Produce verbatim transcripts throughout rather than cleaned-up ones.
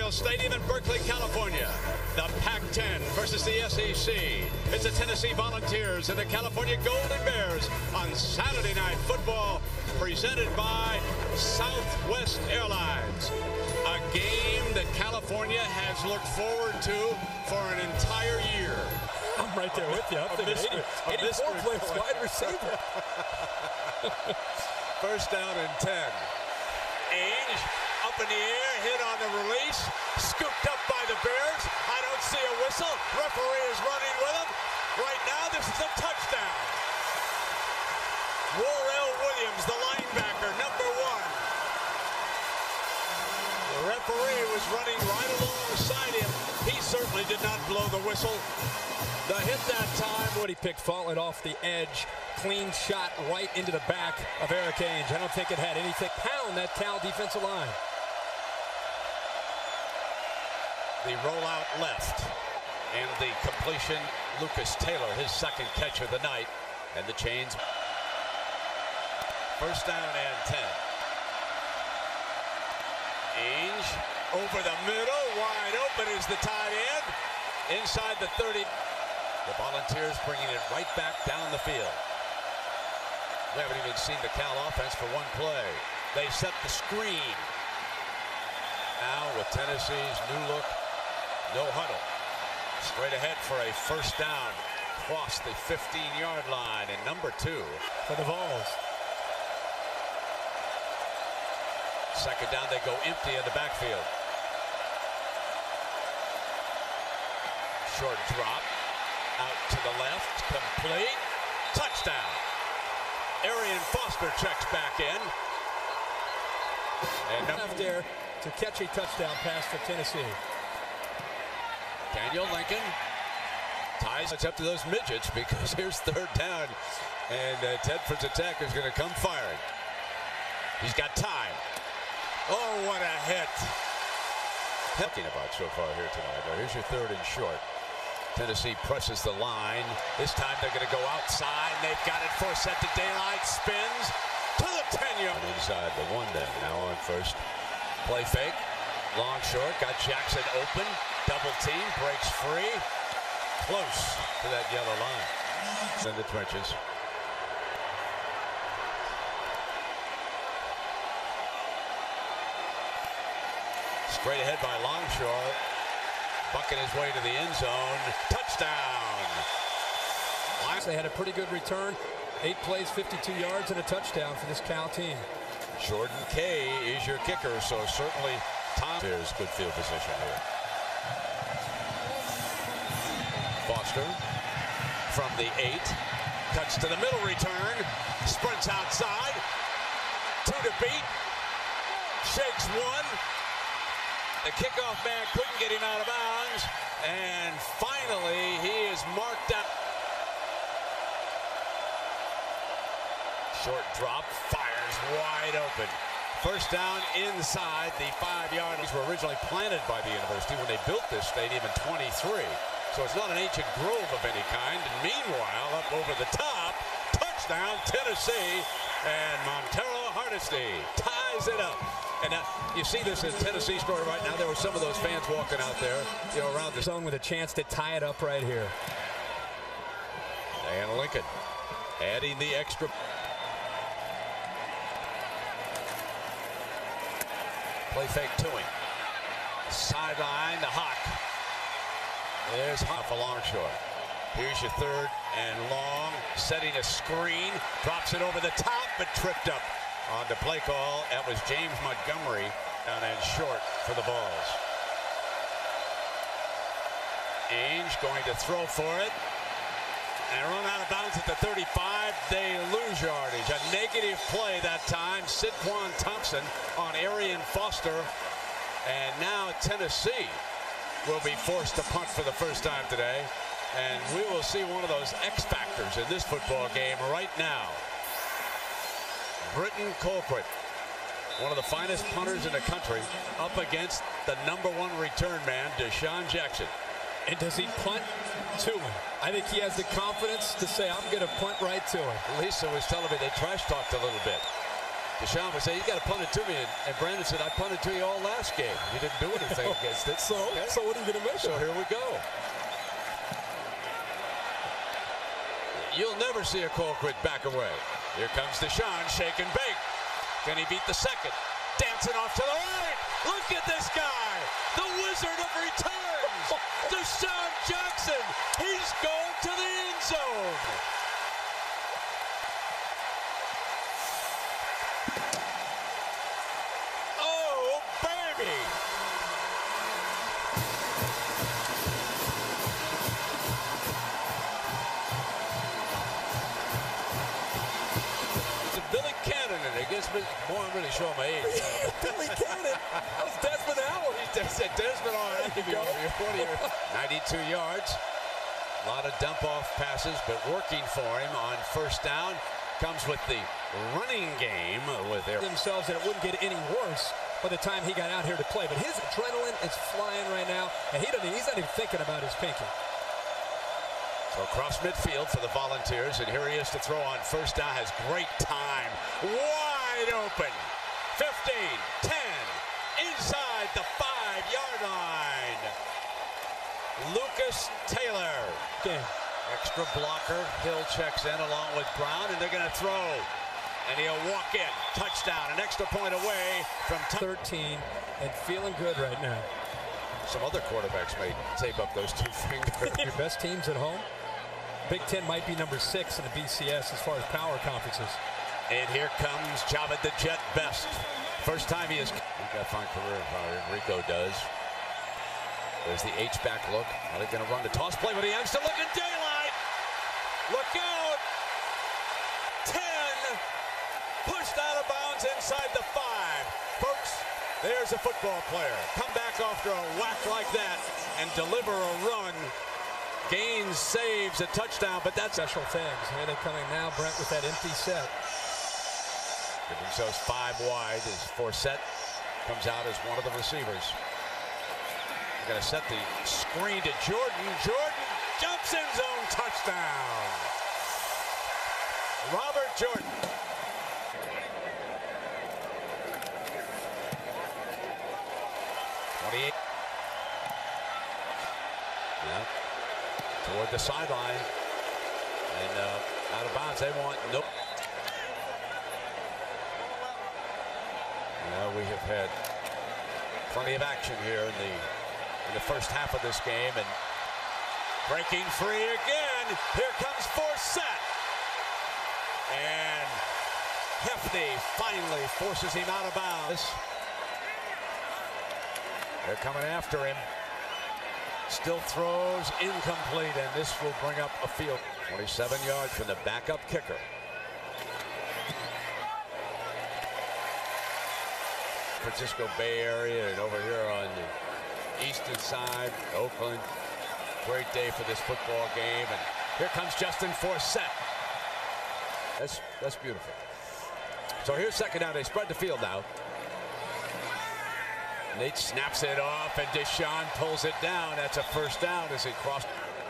Memorial Stadium in Berkeley, California. The Pac ten versus the S E C. It's the Tennessee Volunteers and the California Golden Bears on Saturday Night Football, presented by Southwest Airlines. A game that California has looked forward to for an entire year. I'm right there with you. I'm thinking eighty, eighty-four plays wide receiver. First down and ten. Ainge up in the air, hit on the release, scooped up by the Bears. I don't see a whistle. Referee is running with him. Right now, this is a touchdown. Warrell Williams, the linebacker, number one. The referee was running right alongside him. He certainly did not blow the whistle. The hit that time. What he picked falling off the edge. Clean shot right into the back of Erik Ainge. I don't think it had anything. Pound that Cal defensive line. The rollout left. And the completion, Lucas Taylor, his second catch of the night. And the chains. First down and ten. Ainge over the middle. Wide open is the tight end. Inside the thirty. The Volunteers bringing it right back down the field. We haven't even seen the Cal offense for one play. They set the screen. Now with Tennessee's new look, no huddle. Straight ahead for a first down. Cross the fifteen-yard line, and number two for the Vols. Second down, they go empty in the backfield. Short drop. Out to the left, complete, touchdown. Arian Foster checks back in. And up there to catch a touchdown pass for Tennessee. Daniel Lincoln ties it up to those midgets, because here's third down. And uh, Tedford's attack is going to come firing. He's got time. Oh, what a hit. Talking about so far here tonight. Now, here's your third and short. Tennessee presses the line. This time they're going to go outside. They've got it forced set to daylight. Spins to the ten-yard. Inside the one down. Now on first. Play fake. Long short. Got Jackson open. Double team. Breaks free. Close to that yellow line. In the trenches. Straight ahead by Longshore. Bucking his way to the end zone. Touchdown. They had a pretty good return. Eight plays, fifty-two yards, and a touchdown for this Cal team. Jordan Kay is your kicker, so certainly Tom is good field position here. Foster from the eight. Cuts to the middle return. Sprints outside. Two to beat. Shakes one. The kickoff man couldn't get him out of bounds. And finally, he is marked out. Short drop, fires wide open. First down inside the five-yard. These were originally planted by the university when they built this stadium in twenty-three. So it's not an ancient grove of any kind. And meanwhile, up over the top, touchdown Tennessee. And Montero Hardesty ties it up. And now, you see this in Tennessee story right now. There were some of those fans walking out there, you know, around the zone with a chance to tie it up right here. And Lincoln adding the extra. Play fake to him. Sideline, the Hawk. There's Hawk for Longshore. Here's your third and long. Setting a screen. Drops it over the top, but tripped up. On the play call, that was James Montgomery down and short for the Vols. Ainge going to throw for it. And run out of bounds at the thirty-five. They lose yardage. A negative play that time. Sidquan Thompson on Arian Foster. And now Tennessee will be forced to punt for the first time today. And we will see one of those X factors in this football game right now. Britton Colquitt, one of the finest punters in the country, up against the number one return man, Deshaun Jackson. And does he punt to him? I think he has the confidence to say, I'm going to punt right to him. Lisa was telling me they trash talked a little bit. Deshaun would say, you got to punt it to me. And, and Brandon said, I punted to you all last game. You didn't do anything against it. So, okay. so what are you going to measure? So here we go. You'll never see a Colquitt back away. Here comes Deshaun, shake and bake. Can he beat the second? Dancing off to the right. Look at this guy, the wizard of returns. Deshaun Jackson. He's going to the end zone. Oh, baby. Billy Cannon, and I guess more I'm really showing my age. Billy Cannon. That was Desmond Howard. He said Desmond Howard. I'll give you one year. ninety-two yards. A lot of dump-off passes, but working for him on first down. Comes with the running game with their themselves that it wouldn't get any worse by the time he got out here to play. But his adrenaline is flying right now, and he doesn't. He's not even thinking about his pinky. So across midfield for the Volunteers, and here he is to throw on first down. Has great time. Wide open. fifteen, ten, inside the five-yard line. Lucas Taylor. Game. Extra blocker. Hill checks in along with Brown, and they're going to throw. And he'll walk in. Touchdown. An extra point away from thirteen, and feeling good right now. Some other quarterbacks may tape up those two fingers. Your best teams at home. Big Ten might be number six in the B C S as far as power conferences. And here comes Javed the Jet Best. First time he has. He's got a fine career, Rico does. There's the H-back look. Are they going to run the toss play? But he has to look at daylight. Look out. ten. Pushed out of bounds inside the five. Folks, there's a football player. Come back after a whack like that and deliver a run. Gains, saves, a touchdown, but that's special things. Here they're coming now, Brent, with that empty set. Give themselves five wide as Forsett comes out as one of the receivers. They're going to set the screen to Jordan. Jordan jumps in zone, touchdown. Robert Jordan. twenty-eight. Yep. Toward the sideline. And uh, out of bounds. They want nope. Well, we have had plenty of action here in the in the first half of this game, and breaking free again. Here comes Forsett, and Hefty finally forces him out of bounds. They're coming after him. Still throws incomplete, and this will bring up a field. twenty-seven yards from the backup kicker. Francisco Bay Area, and over here on the eastern side, Oakland. Great day for this football game, and here comes Justin Forsett. That's that's beautiful. So here's second down. They spread the field now. Nate snaps it off, and Deshaun pulls it down. That's a first down as he crossed.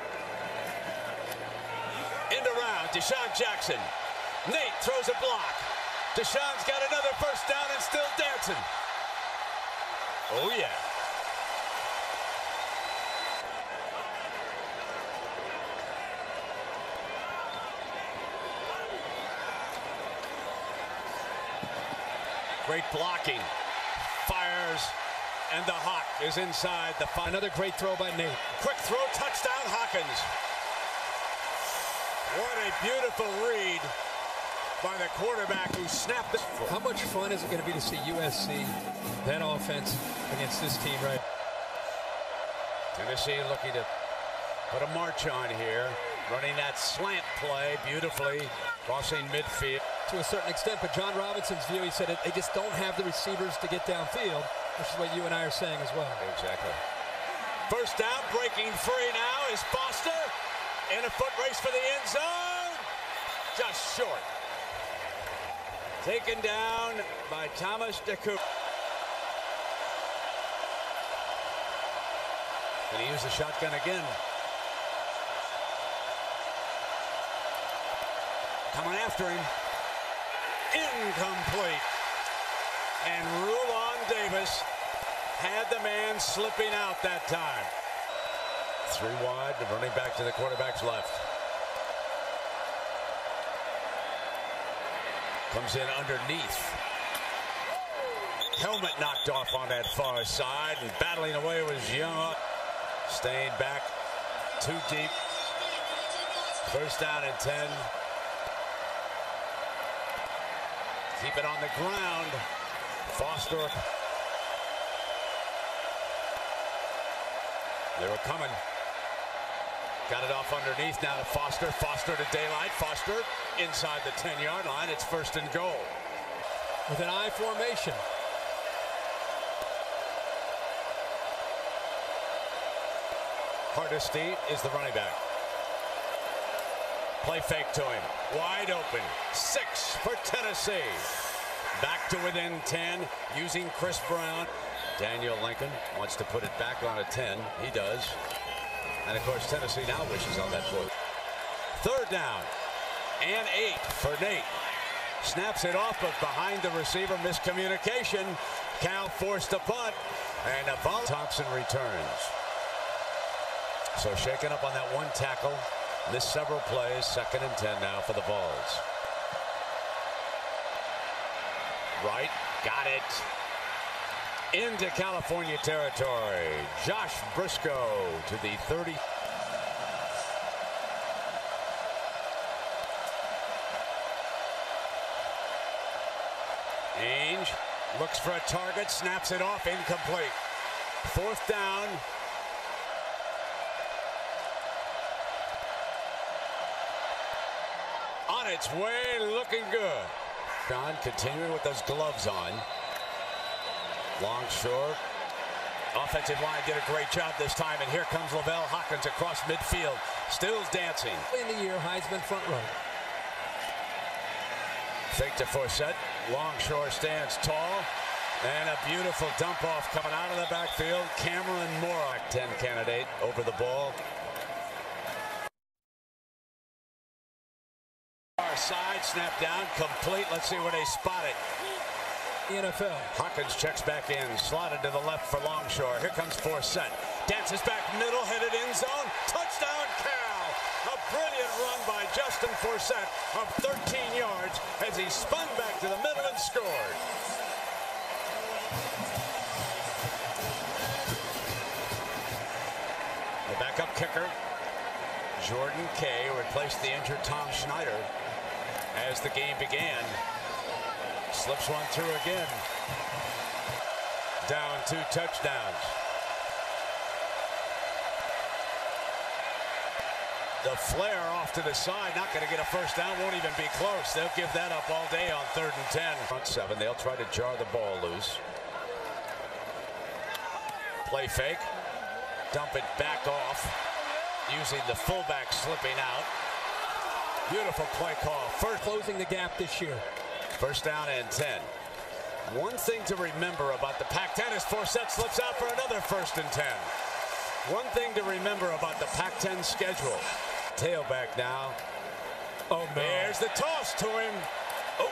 End around, Deshaun Jackson. Nate throws a block. Deshaun's got another first down and still dancing. Oh, yeah. Great blocking. Fires. And the Hawk is inside the five. Another great throw by Nate. Quick throw, touchdown, Hawkins. What a beautiful read by the quarterback who snapped this. How much fun is it going to be to see U S C, that offense, against this team, right? Tennessee looking to put a march on here. Running that slant play beautifully, crossing midfield. To a certain extent, but John Robinson's view, he said it, they just don't have the receivers to get downfield, which is what you and I are saying as well. Exactly. First down, breaking free now is Foster in a foot race for the end zone. Just short. Taken down by Thomas DeCoop. Can he use the shotgun again? Coming after him. Incomplete. And Rulon Davis had the man slipping out that time. Three wide, running back to the quarterback's left. Comes in underneath. Helmet knocked off on that far side, and battling away was Young. Staying back too deep. First down and ten. Keep it on the ground. Foster. They were coming. Got it off underneath now to Foster. Foster to daylight. Foster inside the ten-yard line. It's first and goal. With an I formation. Hardesty is the running back. Play fake to him. Wide open. Six for Tennessee. Back to within ten using Chris Brown. Daniel Lincoln wants to put it back on a ten. He does. And, of course, Tennessee now wishes on that fourth. Third down and eight for Nate. Snaps it off, but behind the receiver, miscommunication. Cal forced a punt, and a ball. Thompson returns. So shaken up on that one tackle. Missed several plays. Second and ten now for the Vols. Right, got it. Into California territory. Josh Briscoe to the thirty. Ainge looks for a target, snaps it off, incomplete. Fourth down. On its way, looking good. John continuing with those gloves on. Longshore. Offensive line did a great job this time, and here comes Lavelle Hawkins across midfield. Still dancing. In the year, Heisman front runner. Fake to Forsett. Longshore stands tall. And a beautiful dump off coming out of the backfield. Cameron Moore, ten candidate, over the ball. Our side, snap down, complete. Let's see where they spot it. N F L. Hawkins checks back in, slotted to the left for Longshore. Here comes Forsett. Dances back middle, headed end zone. Touchdown, Cal! A brilliant run by Justin Forsett of thirteen yards as he spun back to the middle and scored. The backup kicker, Jordan Kay, replaced the injured Tom Schneider as the game began. Slips one through again. Down two touchdowns. The flare off to the side, not going to get a first down, won't even be close. They'll give that up all day on third and ten. Front seven, they'll try to jar the ball loose. Play fake. Dump it back off, using the fullback slipping out. Beautiful play call. First closing the gap this year. First down and ten. One thing to remember about the Pac ten is Forsett slips out for another first and ten. One thing to remember about the Pac ten schedule. Tailback now. Oh, man. There's the toss to him. Oh.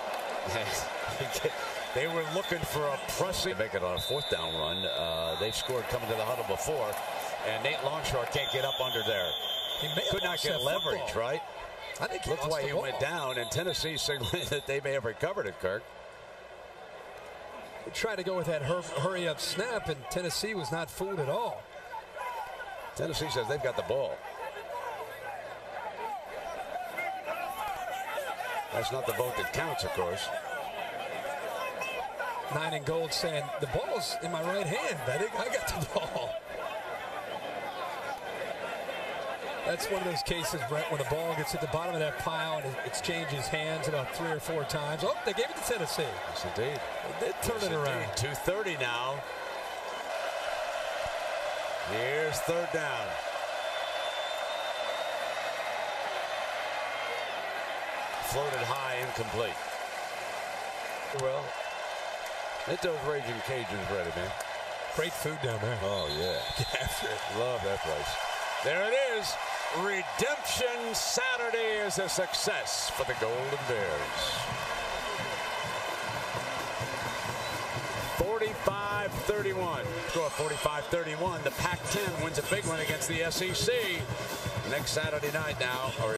They were looking for a pressing. Make it on a fourth down run. Uh, they've scored coming to the huddle before. And Nate Longshore can't get up under there. He could not get leverage, football. Right? I think he Looks like he went down, and Tennessee signaling that they may have recovered it, Kirk. They tried to go with that hur hurry-up snap, and Tennessee was not fooled at all. Tennessee says they've got the ball. That's not the vote that counts, of course. Nine and gold saying, the ball's in my right hand. I think I got the ball. That's one of those cases, Brett, when the ball gets at the bottom of that pile and it exchanges hands about three or four times. Oh, they gave it to Tennessee. Yes, indeed. They did turn yes, it around. Indeed. two thirty now. Here's third down. Floated high, incomplete. Well, get those Raging Cajuns ready, man. Great food down there. Oh, yeah. Get after it. Love that place. There it is. Redemption Saturday is a success for the Golden Bears. forty-five thirty-one. Score forty-five thirty-one. The Pac ten wins a big one against the S E C. Next Saturday night now, or